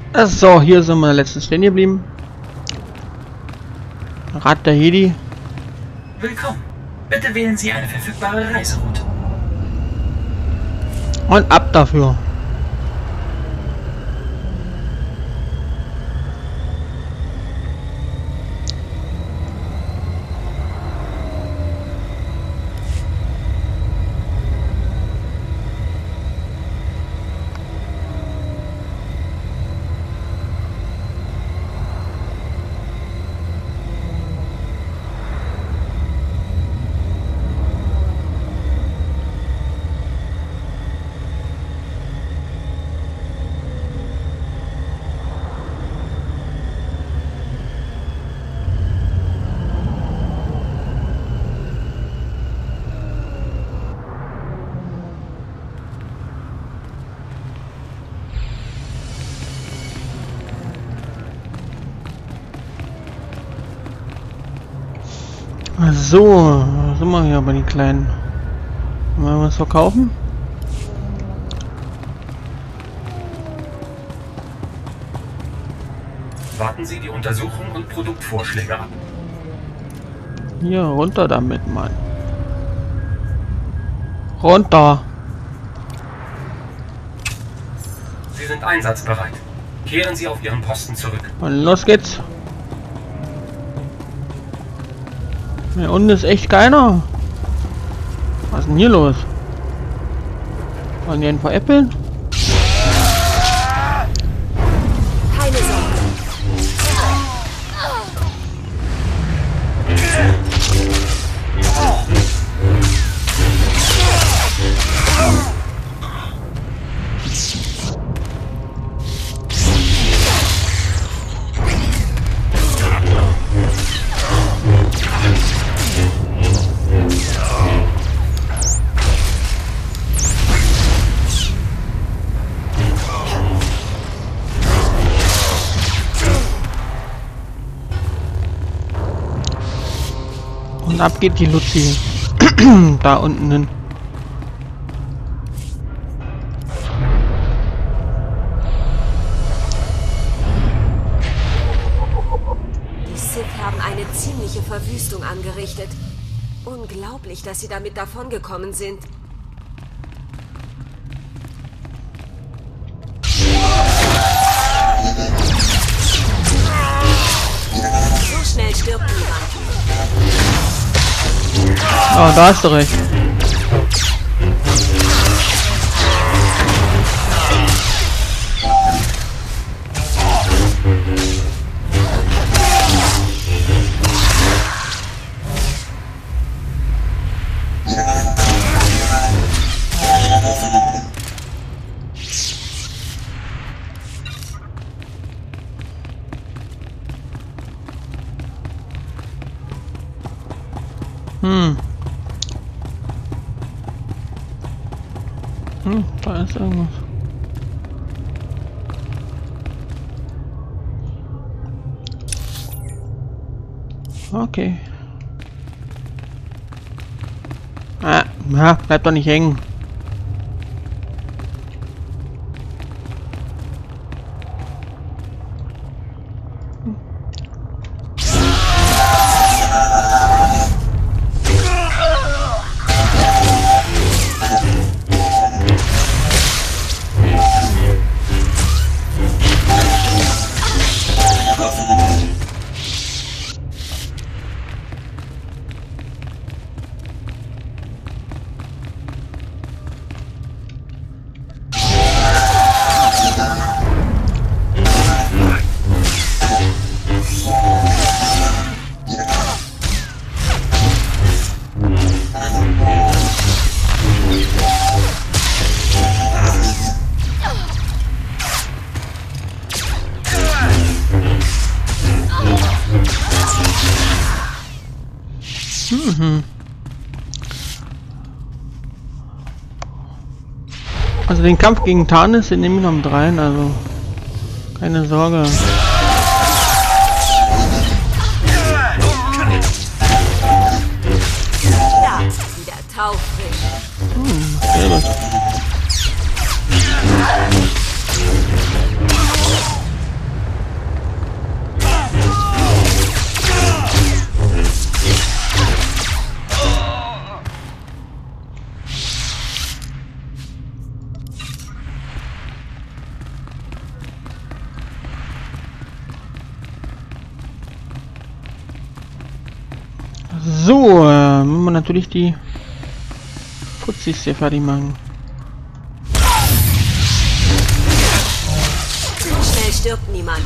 So, hier sind wir letztens stehen geblieben. Rad der Hedi. Willkommen. Bitte wählen Sie eine verfügbare Reiseroute. Und ab dafür. So, sind wir hier bei den Kleinen. Wollen wir was verkaufen? Warten Sie die Untersuchung und Produktvorschläge ab. Hier, runter damit, Mann. Runter. Sie sind einsatzbereit. Kehren Sie auf Ihren Posten zurück. Und los geht's. Hier unten ist echt keiner. Was ist denn hier los? Wollen die einen veräppeln? Keine Sorge. Und ab geht die Luzi. Da unten hin. Die Sith haben eine ziemliche Verwüstung angerichtet. Unglaublich, dass sie damit davongekommen sind. So schnell stirbt niemand. Oh, da hast du recht. Da ist irgendwas. Okay. Ja, bleib doch nicht hängen. Also den Kampf gegen Tarnis, den nehme ich noch mit rein, also keine Sorge. Da, wieder taufrisch. Sehr gut. So, müssen wir natürlich die Fuzis hier fertig machen. Zu schnell stirbt niemand.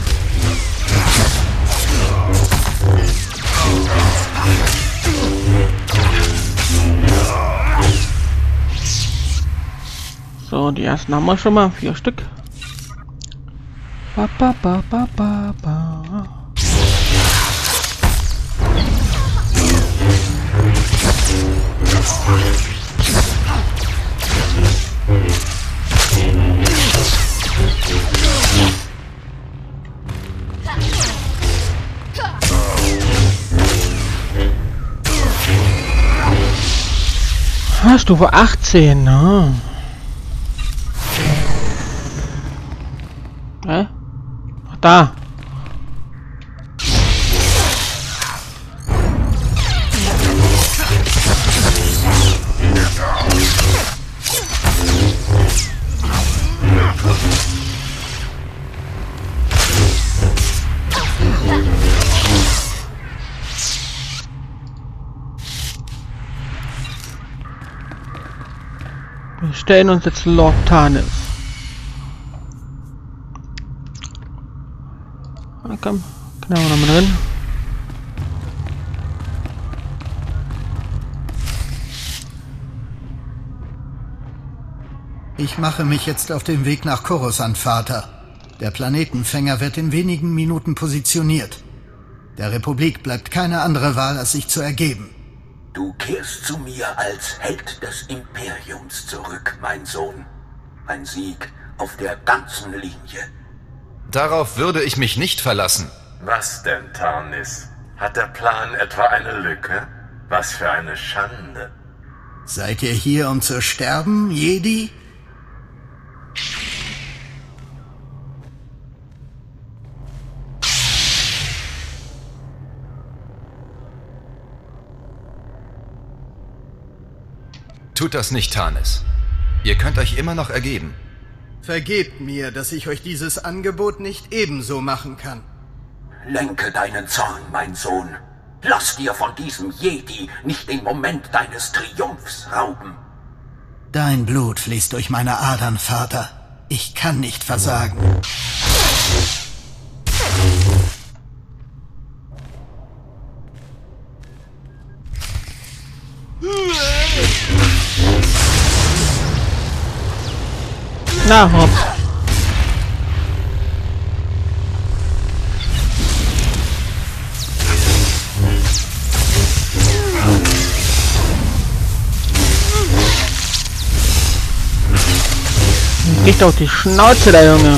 So, die ersten haben wir schon mal. 4 Stück. Ba, ba, ba, ba, ba, ba. Ah, Stufe 18, ne? Ach, da. Wir stellen uns jetzt Lord Tarnis. Na komm, knallen wir noch mal drin. Ich mache mich jetzt auf den Weg nach Coruscant, Vater. Der Planetenfänger wird in wenigen Minuten positioniert. Der Republik bleibt keine andere Wahl, als sich zu ergeben. Du kehrst zu mir als Held des Imperiums zurück, mein Sohn. Ein Sieg auf der ganzen Linie. Darauf würde ich mich nicht verlassen. Was denn, Tarnis? Hat der Plan etwa eine Lücke? Was für eine Schande. Seid ihr hier, um zu sterben, Jedi? Tut das nicht, Tarnis. Ihr könnt euch immer noch ergeben. Vergebt mir, dass ich euch dieses Angebot nicht ebenso machen kann. Lenke deinen Zorn, mein Sohn. Lass dir von diesem Jedi nicht den Moment deines Triumphs rauben. Dein Blut fließt durch meine Adern, Vater. Ich kann nicht versagen. Na, hopp. Kriegt auf die Schnauze, der Junge.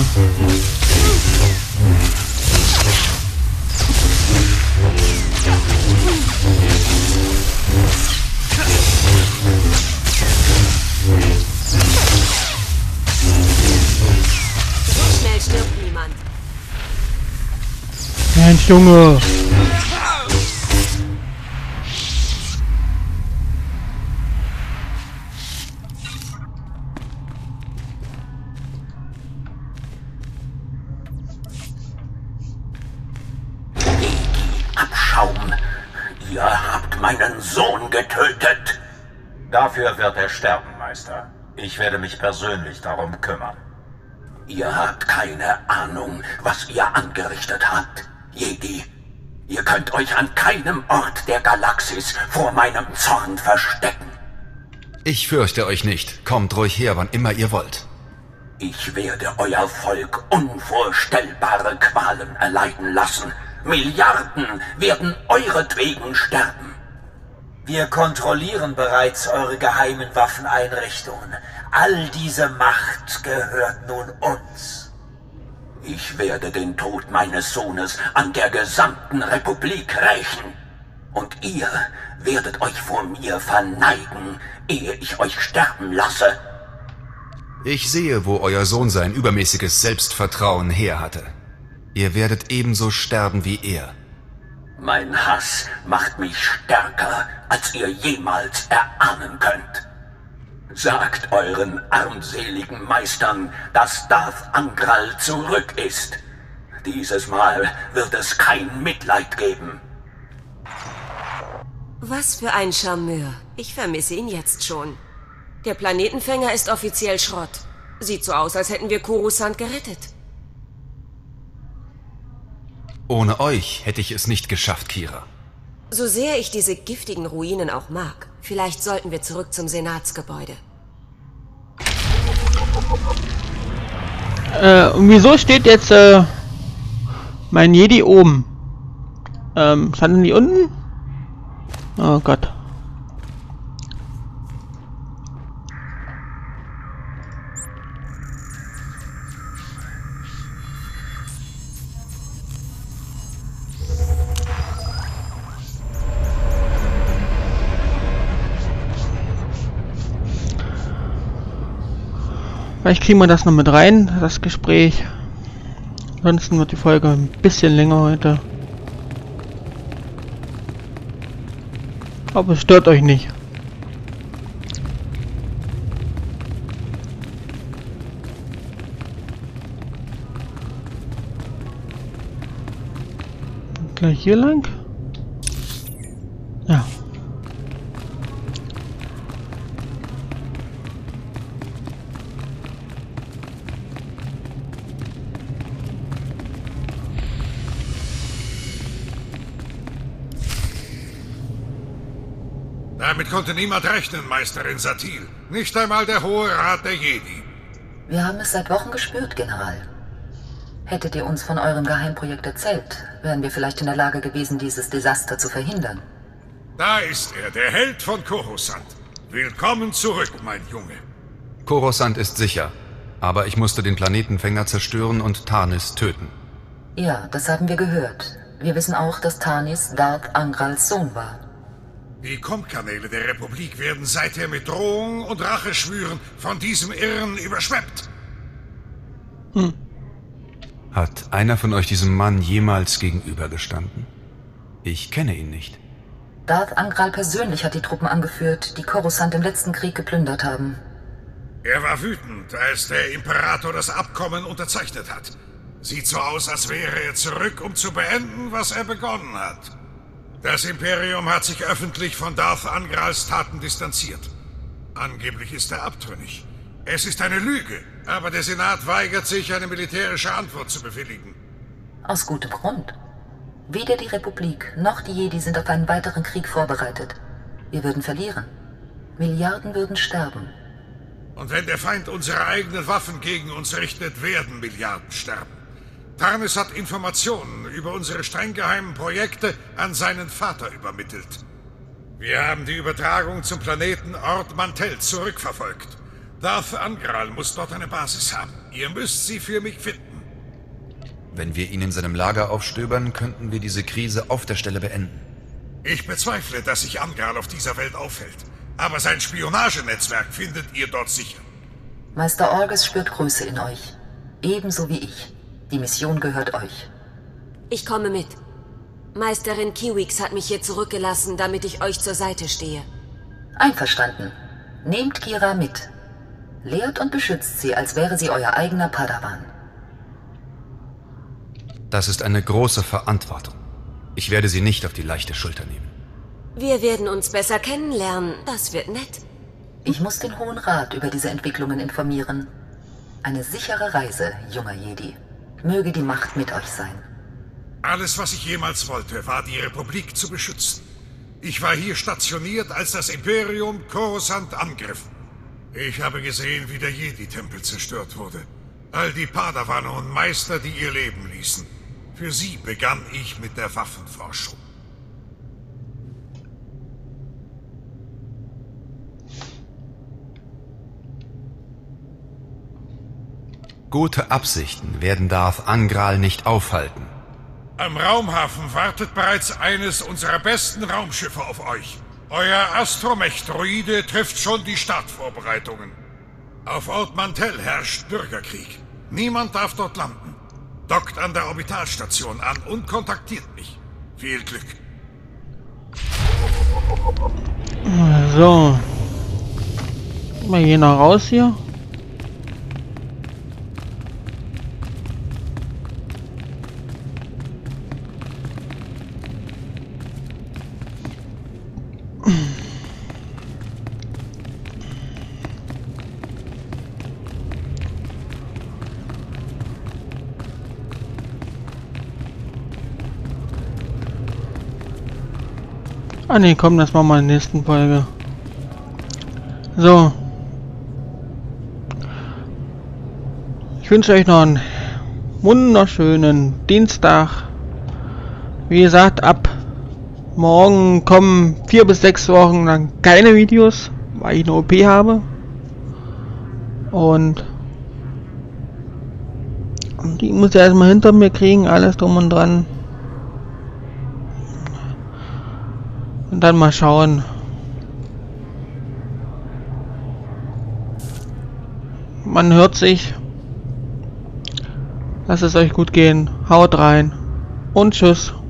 So schnell stirbt niemand. Mensch, Junge. Abschaum. Ihr habt meinen Sohn getötet. Dafür wird er sterben, Meister. Ich werde mich persönlich darum kümmern. Ihr habt keine Ahnung, was ihr angerichtet habt, Jedi. Ihr könnt euch an keinem Ort der Galaxis vor meinem Zorn verstecken. Ich fürchte euch nicht. Kommt ruhig her, wann immer ihr wollt. Ich werde euer Volk unvorstellbare Qualen erleiden lassen. Milliarden werden euretwegen sterben. Wir kontrollieren bereits eure geheimen Waffeneinrichtungen. All diese Macht gehört nun uns. Ich werde den Tod meines Sohnes an der gesamten Republik rächen. Und ihr werdet euch vor mir verneigen, ehe ich euch sterben lasse. Ich sehe, wo euer Sohn sein übermäßiges Selbstvertrauen her hatte. Ihr werdet ebenso sterben wie er. Mein Hass macht mich stärker, als ihr jemals erahnen könnt. Sagt euren armseligen Meistern, dass Darth Angral zurück ist. Dieses Mal wird es kein Mitleid geben. Was für ein Charmeur. Ich vermisse ihn jetzt schon. Der Planetenfänger ist offiziell Schrott. Sieht so aus, als hätten wir Coruscant gerettet. Ohne euch hätte ich es nicht geschafft, Kira. So sehr ich diese giftigen Ruinen auch mag, vielleicht sollten wir zurück zum Senatsgebäude. Und wieso steht jetzt mein Jedi oben? Standen die unten? Oh Gott. Vielleicht kriegen wir das noch mit rein, das Gespräch. Ansonsten wird die Folge ein bisschen länger heute. Aber es stört euch nicht. Gleich hier lang? Ja. Damit konnte niemand rechnen, Meisterin Satil. Nicht einmal der Hohe Rat der Jedi. Wir haben es seit Wochen gespürt, General. Hättet ihr uns von eurem Geheimprojekt erzählt, wären wir vielleicht in der Lage gewesen, dieses Desaster zu verhindern. Da ist er, der Held von Coruscant. Willkommen zurück, mein Junge. Coruscant ist sicher, aber ich musste den Planetenfänger zerstören und Tarnis töten. Ja, das haben wir gehört. Wir wissen auch, dass Tarnis Darth Angrals Sohn war. Die Kommkanäle der Republik werden seither mit Drohungen und Racheschwüren von diesem Irren überschwemmt. Hat einer von euch diesem Mann jemals gegenübergestanden? Ich kenne ihn nicht. Darth Angral persönlich hat die Truppen angeführt, die Coruscant im letzten Krieg geplündert haben. Er war wütend, als der Imperator das Abkommen unterzeichnet hat. Sieht so aus, als wäre er zurück, um zu beenden, was er begonnen hat. Das Imperium hat sich öffentlich von Darth Angrals Taten distanziert. Angeblich ist er abtrünnig. Es ist eine Lüge, aber der Senat weigert sich, eine militärische Antwort zu bewilligen. Aus gutem Grund. Weder die Republik noch die Jedi sind auf einen weiteren Krieg vorbereitet. Wir würden verlieren. Milliarden würden sterben. Und wenn der Feind unsere eigenen Waffen gegen uns richtet, werden Milliarden sterben. Tarnis hat Informationen über unsere streng geheimen Projekte an seinen Vater übermittelt. Wir haben die Übertragung zum Planeten Ord Mantell zurückverfolgt. Darth Angral muss dort eine Basis haben. Ihr müsst sie für mich finden. Wenn wir ihn in seinem Lager aufstöbern, könnten wir diese Krise auf der Stelle beenden. Ich bezweifle, dass sich Angral auf dieser Welt aufhält. Aber sein Spionagenetzwerk findet ihr dort sicher. Meister Orgus spürt Größe in euch. Ebenso wie ich. Die Mission gehört euch. Ich komme mit. Meisterin Kiwix hat mich hier zurückgelassen, damit ich euch zur Seite stehe. Einverstanden. Nehmt Kira mit. Lehrt und beschützt sie, als wäre sie euer eigener Padawan. Das ist eine große Verantwortung. Ich werde sie nicht auf die leichte Schulter nehmen. Wir werden uns besser kennenlernen. Das wird nett. Ich muss den Hohen Rat über diese Entwicklungen informieren. Eine sichere Reise, junger Jedi. Möge die Macht mit euch sein. Alles, was ich jemals wollte, war die Republik zu beschützen. Ich war hier stationiert, als das Imperium Coruscant angriff. Ich habe gesehen, wie der Jedi-Tempel zerstört wurde. All die Padawane und Meister, die ihr Leben ließen. Für sie begann ich mit der Waffenforschung. Gute Absichten werden Darth Angral nicht aufhalten. Am Raumhafen wartet bereits eines unserer besten Raumschiffe auf euch. Euer Astromech-Droide trifft schon die Startvorbereitungen. Auf Ord Mantell herrscht Bürgerkrieg. Niemand darf dort landen. Dockt an der Orbitalstation an und kontaktiert mich. Viel Glück. So. Mal hier noch raus hier. Ah ne, komm, das machen wir in der nächsten Folge. So. Ich wünsche euch noch einen wunderschönen Dienstag. Wie gesagt, ab morgen kommen 4 bis 6 Wochen lang keine Videos, weil ich eine OP habe. Und die muss ich erstmal hinter mir kriegen, alles drum und dran. Und dann mal schauen. Man hört sich. Lasst es euch gut gehen. Haut rein. Und tschüss.